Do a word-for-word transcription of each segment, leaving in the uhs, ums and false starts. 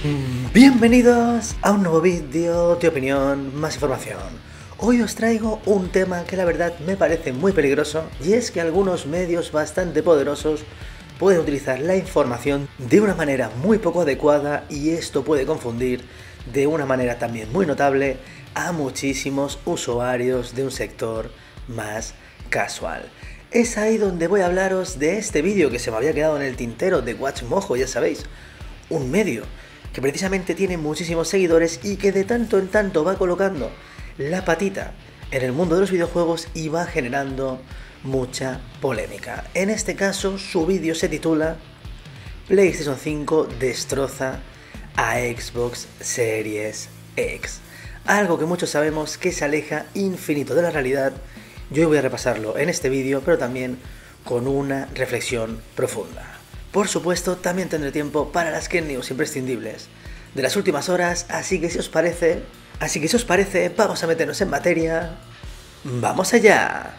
Bienvenidos a un nuevo vídeo de opinión, más información. Hoy os traigo un tema que la verdad me parece muy peligroso, y es que algunos medios bastante poderosos pueden utilizar la información de una manera muy poco adecuada, y esto puede confundir de una manera también muy notable a muchísimos usuarios de un sector más casual. Es ahí donde voy a hablaros de este vídeo que se me había quedado en el tintero de WatchMojo, ya sabéis, un medio que precisamente tiene muchísimos seguidores y que de tanto en tanto va colocando la patita en el mundo de los videojuegos y va generando mucha polémica. En este caso, su vídeo se titula PlayStation cinco destroza a Xbox Series X. Algo que muchos sabemos que se aleja infinito de la realidad. Yo voy a repasarlo en este vídeo, pero también con una reflexión profunda. Por supuesto, también tendré tiempo para las Ken News imprescindibles de las últimas horas, así que si os parece, así que si os parece, vamos a meternos en materia. ¡Vamos allá!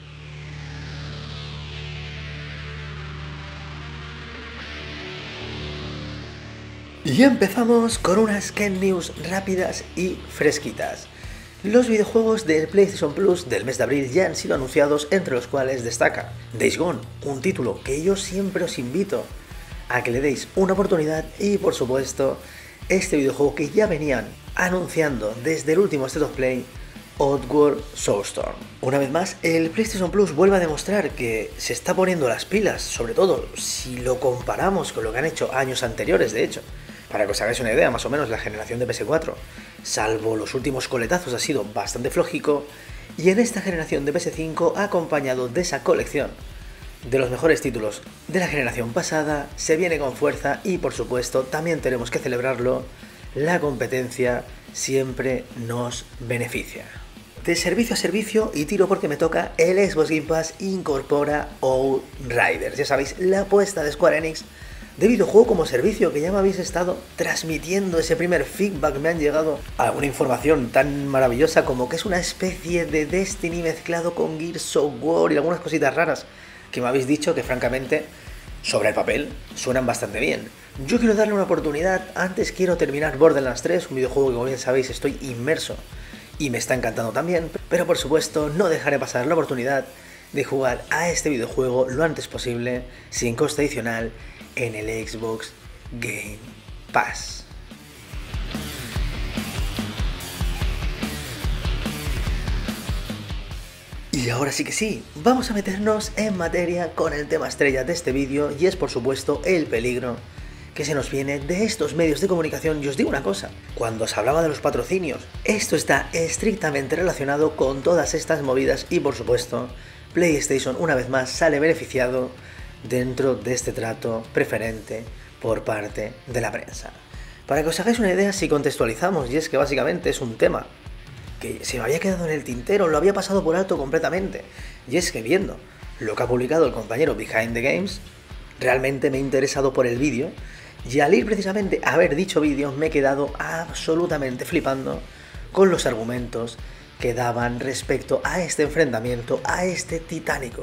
Y empezamos con unas Ken News rápidas y fresquitas. Los videojuegos del PlayStation Plus del mes de abril ya han sido anunciados, entre los cuales destaca Days Gone, un título que yo siempre os invito a que le deis una oportunidad, y por supuesto este videojuego que ya venían anunciando desde el último State of Play, Oddworld Soulstorm. Una vez más, el PlayStation Plus vuelve a demostrar que se está poniendo las pilas, sobre todo si lo comparamos con lo que han hecho años anteriores. De hecho, para que os hagáis una idea, más o menos la generación de P S cuatro, salvo los últimos coletazos, ha sido bastante flojico, y en esta generación de P S cinco, acompañado de esa colección de los mejores títulos de la generación pasada, se viene con fuerza. Y por supuesto también tenemos que celebrarlo, la competencia siempre nos beneficia. De servicio a servicio, y tiro porque me toca, el Xbox Game Pass incorpora Outriders, ya sabéis, la apuesta de Square Enix de videojuego como servicio, que ya me habéis estado transmitiendo ese primer feedback. Me han llegado alguna información tan maravillosa como que es una especie de Destiny mezclado con Gears of War y algunas cositas raras que me habéis dicho que francamente sobre el papel suenan bastante bien. Yo quiero darle una oportunidad. Antes quiero terminar Borderlands tres, un videojuego que, como bien sabéis, estoy inmerso y me está encantando también, pero por supuesto no dejaré pasar la oportunidad de jugar a este videojuego lo antes posible, sin coste adicional, en el Xbox Game Pass. Y ahora sí que sí, vamos a meternos en materia con el tema estrella de este vídeo, y es por supuesto el peligro que se nos viene de estos medios de comunicación. Y os digo una cosa, cuando os hablaba de los patrocinios, esto está estrictamente relacionado con todas estas movidas, y por supuesto PlayStation una vez más sale beneficiado dentro de este trato preferente por parte de la prensa. Para que os hagáis una idea, si contextualizamos, y es que básicamente es un tema que se me había quedado en el tintero, lo había pasado por alto completamente, y es que viendo lo que ha publicado el compañero Behind the Games, realmente me he interesado por el vídeo, y al ir precisamente a ver dicho vídeo me he quedado absolutamente flipando con los argumentos que daban respecto a este enfrentamiento, a este titánico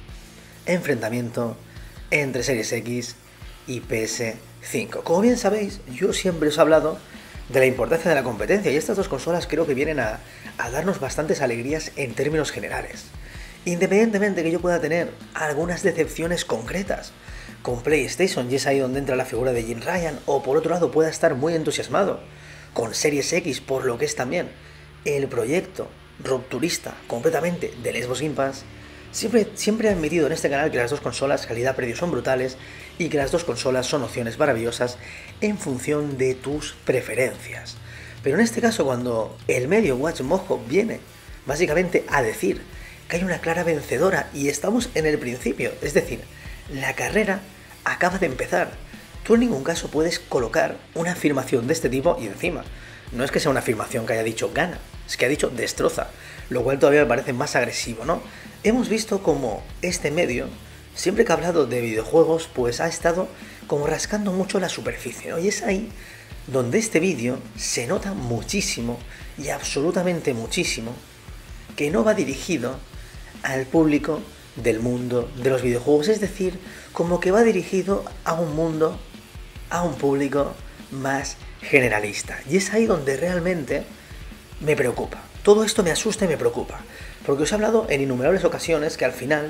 enfrentamiento entre Series X y P S cinco. Como bien sabéis, yo siempre os he hablado de la importancia de la competencia, y estas dos consolas creo que vienen a, a darnos bastantes alegrías en términos generales. Independientemente que yo pueda tener algunas decepciones concretas con PlayStation, y es ahí donde entra la figura de Jim Ryan, o por otro lado pueda estar muy entusiasmado con Series X por lo que es también el proyecto rupturista completamente del Xbox Game Pass, Siempre, siempre he admitido en este canal que las dos consolas calidad-precio son brutales, y que las dos consolas son opciones maravillosas en función de tus preferencias. Pero en este caso, cuando el medio WatchMojo viene básicamente a decir que hay una clara vencedora y estamos en el principio, es decir, la carrera acaba de empezar, tú en ningún caso puedes colocar una afirmación de este tipo, y encima no es que sea una afirmación que haya dicho gana, es que ha dicho destroza, lo cual todavía me parece más agresivo, ¿no? Hemos visto como este medio, siempre que ha hablado de videojuegos, pues ha estado como rascando mucho la superficie, ¿no? Y es ahí donde este vídeo se nota muchísimo, y absolutamente muchísimo, que no va dirigido al público del mundo de los videojuegos, es decir, como que va dirigido a un mundo, a un público más generalista. Y es ahí donde realmente me preocupa. Todo esto me asusta y me preocupa. Porque os he hablado en innumerables ocasiones que al final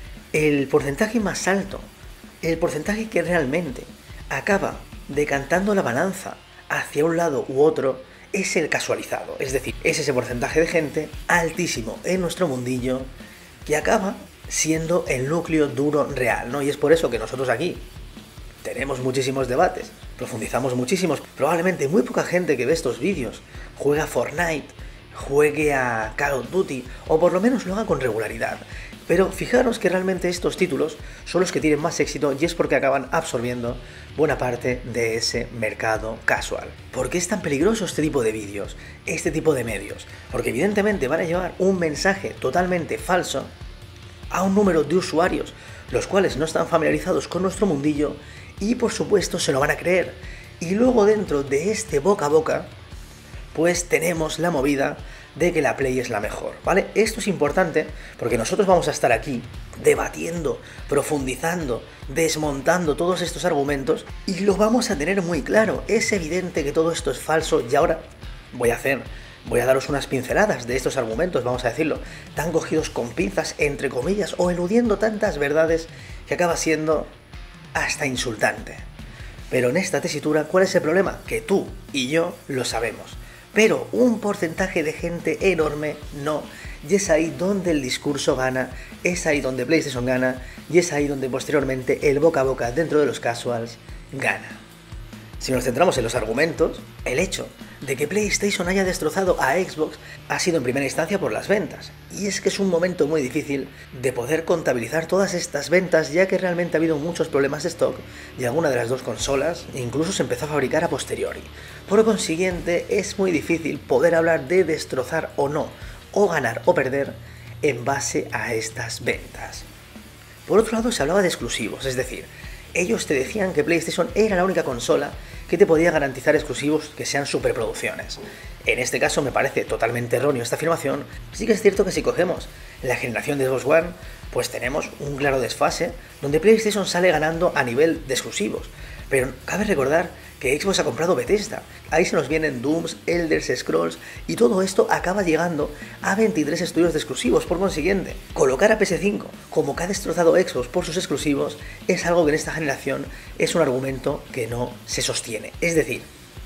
el porcentaje más alto, el porcentaje que realmente acaba decantando la balanza hacia un lado u otro, es el casualizado. Es decir, es ese porcentaje de gente altísimo en nuestro mundillo que acaba siendo el núcleo duro real, ¿no? Y es por eso que nosotros aquí tenemos muchísimos debates, profundizamos muchísimos. Probablemente muy poca gente que ve estos vídeos juega a Fortnite, juegue a Call of Duty, o por lo menos lo haga con regularidad. Pero fijaros que realmente estos títulos son los que tienen más éxito y es porque acaban absorbiendo buena parte de ese mercado casual. ¿Por qué es tan peligroso este tipo de vídeos, este tipo de medios? Porque evidentemente van a llevar un mensaje totalmente falso a un número de usuarios, los cuales no están familiarizados con nuestro mundillo y por supuesto se lo van a creer. Y luego dentro de este boca a boca, pues tenemos la movida de que la Play es la mejor, ¿vale? Esto es importante porque nosotros vamos a estar aquí debatiendo, profundizando, desmontando todos estos argumentos y lo vamos a tener muy claro. Es evidente que todo esto es falso y ahora voy a hacer, voy a daros unas pinceladas de estos argumentos, vamos a decirlo, tan cogidos con pinzas, entre comillas, o eludiendo tantas verdades que acaba siendo hasta insultante. Pero en esta tesitura, ¿cuál es el problema? Que tú y yo lo sabemos. Pero un porcentaje de gente enorme no, y es ahí donde el discurso gana, es ahí donde PlayStation gana, y es ahí donde posteriormente el boca a boca dentro de los casuals gana. Si nos centramos en los argumentos, el hecho de que PlayStation haya destrozado a Xbox ha sido en primera instancia por las ventas, y es que es un momento muy difícil de poder contabilizar todas estas ventas, ya que realmente ha habido muchos problemas de stock y alguna de las dos consolas incluso se empezó a fabricar a posteriori. Por consiguiente, es muy difícil poder hablar de destrozar o no, o ganar o perder en base a estas ventas. Por otro lado, se hablaba de exclusivos, es decir, ellos te decían que PlayStation era la única consola que te podía garantizar exclusivos que sean superproducciones. En este caso me parece totalmente erróneo esta afirmación. Sí que es cierto que si cogemos la generación de Xbox One, pues tenemos un claro desfase donde PlayStation sale ganando a nivel de exclusivos. Pero cabe recordar que Xbox ha comprado Bethesda. Ahí se nos vienen Dooms, Elder Scrolls y todo esto acaba llegando a veintitrés estudios de exclusivos. Por consiguiente, colocar a P S cinco como que ha destrozado Xbox por sus exclusivos es algo que en esta generación es un argumento que no se sostiene. Es decir,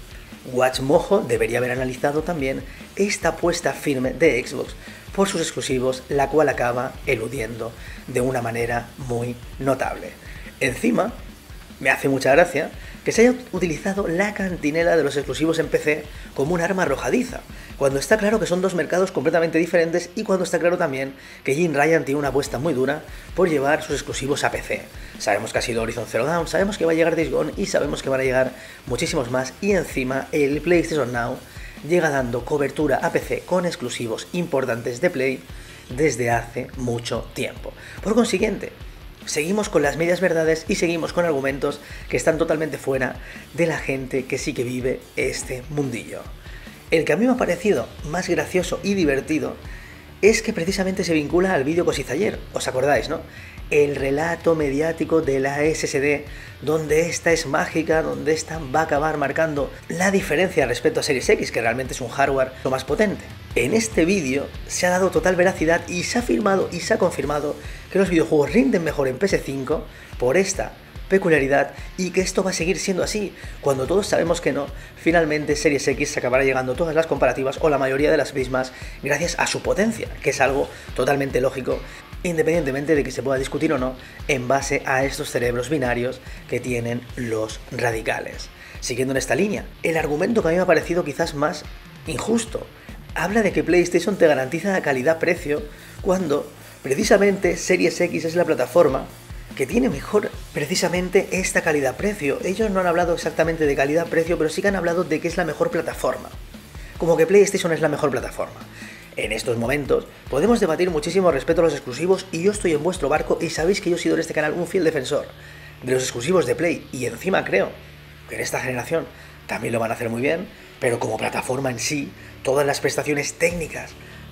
WatchMojo debería haber analizado también esta apuesta firme de Xbox por sus exclusivos, la cual acaba eludiendo de una manera muy notable. Encima, me hace mucha gracia que se haya utilizado la cantinela de los exclusivos en P C como un arma arrojadiza, cuando está claro que son dos mercados completamente diferentes y cuando está claro también que Jim Ryan tiene una apuesta muy dura por llevar sus exclusivos a P C. Sabemos que ha sido Horizon Zero Dawn, sabemos que va a llegar Days Gone y sabemos que van a llegar muchísimos más, y encima el PlayStation Now llega dando cobertura a P C con exclusivos importantes de Play desde hace mucho tiempo. Por consiguiente, seguimos con las medias verdades y seguimos con argumentos que están totalmente fuera de la gente que sí que vive este mundillo. El que a mí me ha parecido más gracioso y divertido es que precisamente se vincula al vídeo que os hice ayer, ¿os acordáis, no? El relato mediático de la S S D, donde esta es mágica, donde esta va a acabar marcando la diferencia respecto a Series X, que realmente es un hardware lo más potente. En este vídeo se ha dado total veracidad y se ha afirmado y se ha confirmado que los videojuegos rinden mejor en P S cinco por esta peculiaridad y que esto va a seguir siendo así, cuando todos sabemos que no. Finalmente Series X se acabará llegando todas las comparativas o la mayoría de las mismas gracias a su potencia, que es algo totalmente lógico, independientemente de que se pueda discutir o no en base a estos cerebros binarios que tienen los radicales. Siguiendo en esta línea, el argumento que a mí me ha parecido quizás más injusto habla de que PlayStation te garantiza la calidad-precio cuando precisamente Series X es la plataforma que tiene mejor precisamente esta calidad-precio. Ellos no han hablado exactamente de calidad-precio, pero sí que han hablado de que es la mejor plataforma. Como que PlayStation es la mejor plataforma. En estos momentos podemos debatir muchísimo respecto a los exclusivos y yo estoy en vuestro barco y sabéis que yo he sido en este canal un fiel defensor de los exclusivos de Play y encima creo que en esta generación también lo van a hacer muy bien, pero como plataforma en sí, todas las prestaciones técnicas,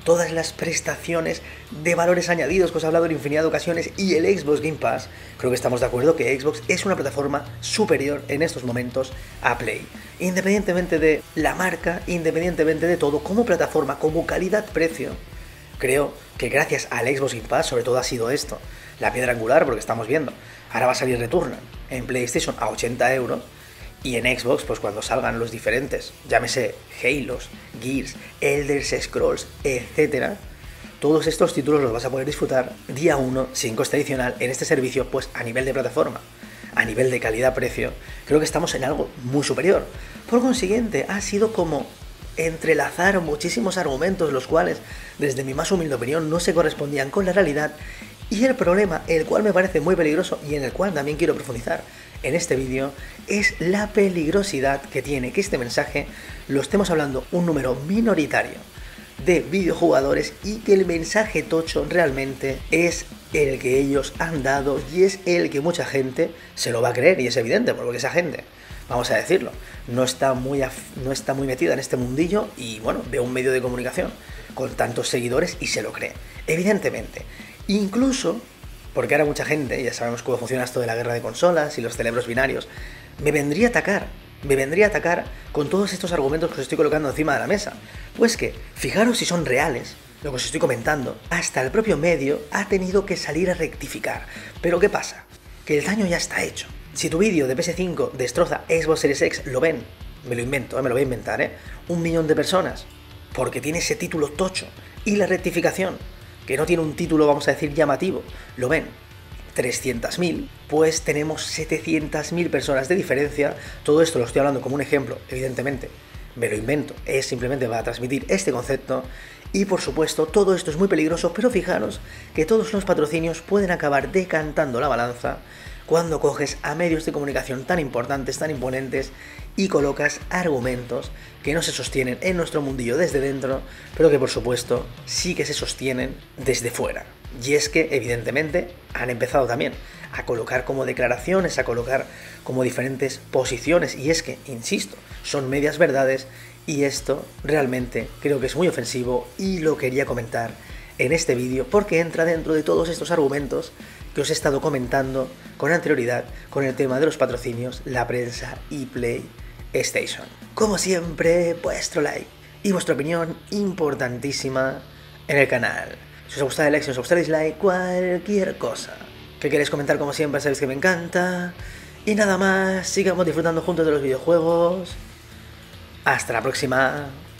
todas las prestaciones de valores añadidos que os he hablado en infinidad de ocasiones y el Xbox Game Pass, creo que estamos de acuerdo que Xbox es una plataforma superior en estos momentos a Play. Independientemente de la marca, independientemente de todo, como plataforma, como calidad-precio, creo que gracias al Xbox Game Pass, sobre todo ha sido esto, la piedra angular, porque estamos viendo, ahora va a salir Returnal en PlayStation a ochenta euros, y en Xbox, pues cuando salgan los diferentes, llámese Halos, Gears, Elder Scrolls, etcétera, todos estos títulos los vas a poder disfrutar día uno, sin coste adicional, en este servicio, pues a nivel de plataforma, a nivel de calidad-precio, creo que estamos en algo muy superior. Por consiguiente, ha sido como entrelazar muchísimos argumentos, los cuales, desde mi más humilde opinión, no se correspondían con la realidad, y el problema, el cual me parece muy peligroso y en el cual también quiero profundizar en este vídeo, es la peligrosidad que tiene que este mensaje lo estemos hablando un número minoritario de videojugadores y que el mensaje tocho realmente es el que ellos han dado y es el que mucha gente se lo va a creer, y es evidente porque esa gente, vamos a decirlo, no está muy, no está muy metida en este mundillo y bueno, ve un medio de comunicación con tantos seguidores y se lo cree, evidentemente. Incluso porque ahora mucha gente, ya sabemos cómo funciona esto de la guerra de consolas y los cerebros binarios, me vendría a atacar, me vendría a atacar con todos estos argumentos que os estoy colocando encima de la mesa. Pues que, fijaros si son reales, lo que os estoy comentando, hasta el propio medio ha tenido que salir a rectificar. Pero ¿qué pasa? Que el daño ya está hecho. Si tu vídeo de P S cinco destroza Xbox Series X, lo ven, me lo invento, ¿eh? me lo voy a inventar, ¿eh? un millón de personas, porque tiene ese título tocho, y la rectificación, que no tiene un título, vamos a decir, llamativo, lo ven trescientas mil, pues tenemos setecientas mil personas de diferencia. Todo esto lo estoy hablando como un ejemplo, evidentemente, me lo invento, es simplemente para transmitir este concepto, y por supuesto todo esto es muy peligroso, pero fijaros que todos los patrocinios pueden acabar decantando la balanza cuando coges a medios de comunicación tan importantes, tan imponentes, y colocas argumentos que no se sostienen en nuestro mundillo desde dentro, pero que por supuesto sí que se sostienen desde fuera. Y es que evidentemente han empezado también a colocar como declaraciones, a colocar como diferentes posiciones, y es que, insisto, son medias verdades, y esto realmente creo que es muy ofensivo y lo quería comentar en este vídeo porque entra dentro de todos estos argumentos que os he estado comentando con anterioridad con el tema de los patrocinios, la prensa y PlayStation. Como siempre, vuestro like y vuestra opinión importantísima en el canal. Si os ha gustado el like, si os ha gustado el dislike, cualquier cosa que queréis comentar, como siempre, sabéis que me encanta. Y nada más, sigamos disfrutando juntos de los videojuegos. Hasta la próxima.